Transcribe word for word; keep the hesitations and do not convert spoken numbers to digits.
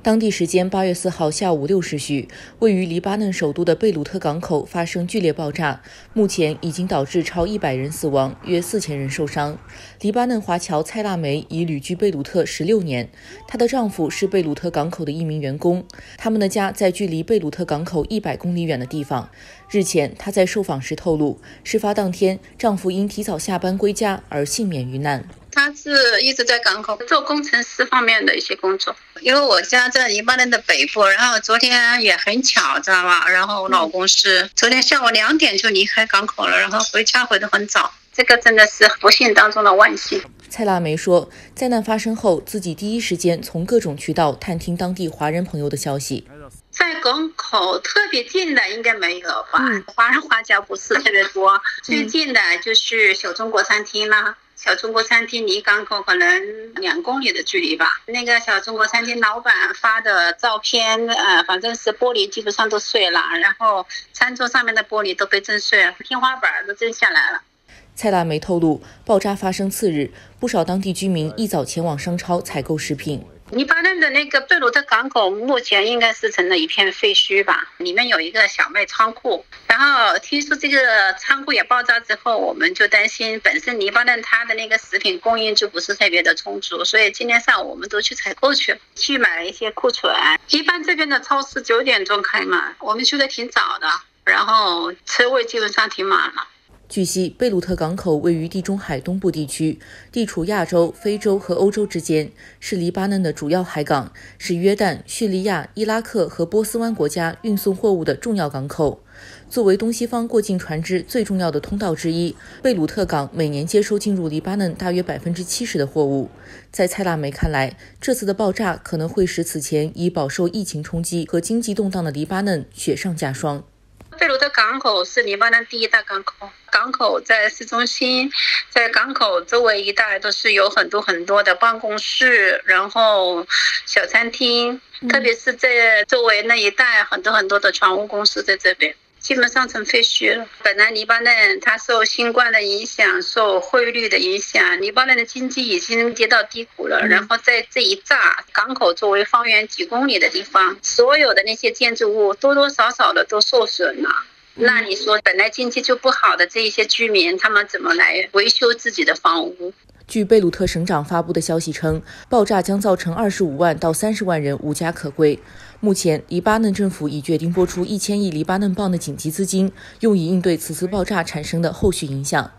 当地时间八月四号下午六时许，位于黎巴嫩首都的贝鲁特港口发生剧烈爆炸，目前已经导致超一百人死亡，约四千人受伤。黎巴嫩华侨蔡腊梅已旅居贝鲁特十六年，她的丈夫是贝鲁特港口的一名员工，他们的家在距离贝鲁特港口一百公里远的地方。日前，她在受访时透露，事发当天，丈夫因提早下班归家而幸免于难。 他是一直在港口做工程师方面的一些工作，因为我家在黎巴嫩的北部，然后昨天也很巧，知道吧？然后我老公是昨天下午两点就离开港口了，然后回家回得很早，这个真的是不幸当中的万幸。 蔡腊梅说，灾难发生后，自己第一时间从各种渠道探听当地华人朋友的消息。 在港口特别近的应该没有吧？嗯、华人华侨不是特别多，最近的就是小中国餐厅啦。小中国餐厅离港口可能两公里的距离吧。那个小中国餐厅老板发的照片，呃，反正是玻璃基本上都碎了，然后餐桌上面的玻璃都被震碎了，天花板都震下来了。 蔡腊梅透露，爆炸发生次日，不少当地居民一早前往商超采购食品。 黎巴嫩的那个贝鲁特港口目前应该是成了一片废墟吧，里面有一个小卖仓库，然后听说这个仓库也爆炸之后，我们就担心本身黎巴嫩它的那个食品供应就不是特别的充足，所以今天上午我们都去采购去，去买了一些库存。一般这边的超市九点钟开嘛，我们去的挺早的，然后车位基本上停满了。 据悉，贝鲁特港口位于地中海东部地区，地处亚洲、非洲和欧洲之间，是黎巴嫩的主要海港，是约旦、叙利亚、伊拉克和波斯湾国家运送货物的重要港口。作为东西方过境船只最重要的通道之一，贝鲁特港每年接收进入黎巴嫩大约百分之七十的货物。在蔡腊梅看来，这次的爆炸可能会使此前已饱受疫情冲击和经济动荡的黎巴嫩雪上加霜。 贝鲁特港口是黎巴嫩第一大港口，港口在市中心，在港口周围一带都是有很多很多的办公室，然后小餐厅，特别是在周围那一带很多很多的船务公司在这边，基本上成废墟了。本来黎巴嫩它受新冠的影响，受汇率的影响，黎巴嫩的经济已经跌到低谷了，然后在这一炸港口作为方圆几公里的地方，所有的那些建筑物多多少少的都受损了。那你说本来经济就不好的这一些居民，他们怎么来维修自己的房屋？ 据贝鲁特省长发布的消息称，爆炸将造成二十五万到三十万人无家可归。目前，黎巴嫩政府已决定拨出一千亿黎巴嫩镑的紧急资金，用以应对此次爆炸产生的后续影响。